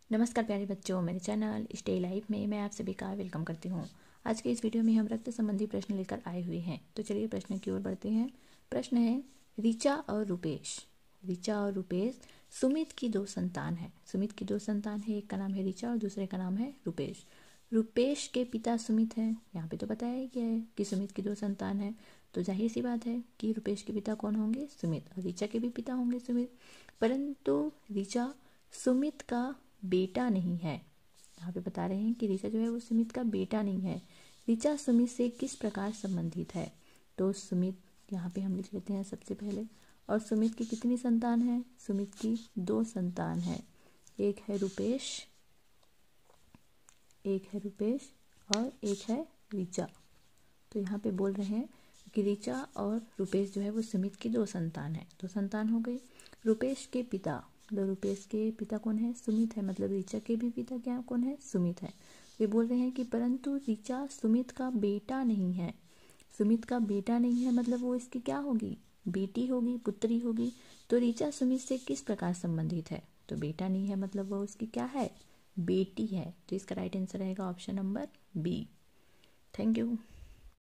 नमस्कार प्यारे बच्चों, मेरे चैनल स्टे लाइफ में मैं आप सभी का वेलकम करती हूँ। आज के इस वीडियो में हम रक्त संबंधी प्रश्न लेकर आए हुए हैं। तो चलिए प्रश्न की ओर बढ़ते हैं। प्रश्न है, ऋचा और रूपेश सुमित की दो संतान है। सुमित की दो संतान है, एक का नाम है ऋचा और दूसरे का नाम है रूपेश। रूपेश के पिता सुमित हैं। यहाँ पे तो बताया ही गया है कि सुमित की दो संतान है, तो जाहिर सी बात है कि रूपेश के पिता कौन होंगे? सुमित। और ऋचा के भी पिता होंगे सुमित, परंतु ऋचा सुमित का बेटा नहीं है। यहाँ पे बता रहे हैं कि ऋचा जो है वो सुमित का बेटा नहीं है। ऋचा सुमित से किस प्रकार संबंधित है? तो सुमित यहाँ पे हम लिख लेते हैं सबसे पहले। और सुमित की कितनी संतान है? सुमित की दो संतान है, एक है रूपेश और एक है ऋचा। तो यहाँ पे बोल रहे हैं कि ऋचा और रूपेश जो है वो सुमित की दो संतान है। दो संतान हो गई। रूपेश के पिता, मतलब रूपेश के पिता कौन है? सुमित है। मतलब ऋचा के भी पिता क्या कौन है? सुमित है। वे बोल रहे हैं कि परंतु ऋचा सुमित का बेटा नहीं है। सुमित का बेटा नहीं है मतलब वो इसकी क्या होगी? बेटी होगी, पुत्री होगी। तो ऋचा सुमित से किस प्रकार संबंधित है? तो बेटा नहीं है मतलब वो उसकी क्या है? बेटी है। तो इसका राइट आंसर रहेगा option number B. Thank you.